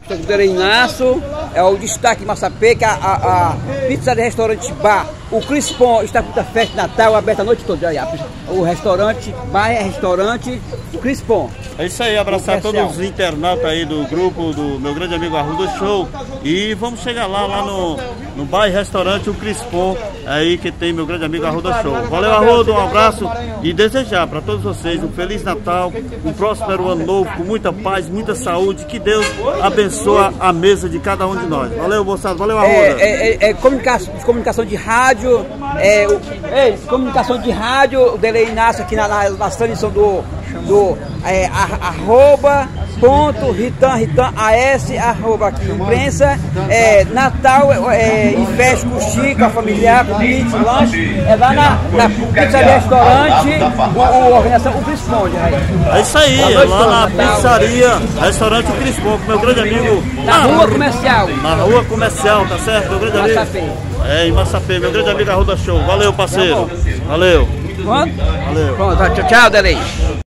Doutor Inácio, é o destaque de Massapê, que a pizzaria restaurante bar, o Crispon está com muita festa de Natal, aberta a noite toda. O restaurante, bar é restaurante, o Crispon. É isso aí, abraçar todos os internautas aí do grupo do meu grande amigo Arruda Show. E vamos chegar lá no bar e restaurante, o Crispon, aí que tem meu grande amigo Arruda Show. Valeu, Arruda, um abraço e desejar para todos vocês um Feliz Natal, um próspero ano novo, com muita paz, muita saúde, que Deus abençoe a mesa de cada um de nós. Valeu, moçada, valeu, Arruda. Comunicação de rádio, comunicação de rádio, o Delei Inácio aqui na transmissão @ritan_as@imprensa, Natal e festa com Chico, a familiar, com pizza, lanche, lá na pizzaria restaurante, a organização o Crispon. É isso aí, lá na pizzaria restaurante o Crispon, com meu grande amigo na rua comercial. Na rua comercial, tá certo, meu grande amigo? Massapê. Em Massapê, meu grande amigo Arruda Show. Valeu, parceiro. Valeu. Pronto? Valeu. Pronto, tchau, Delei.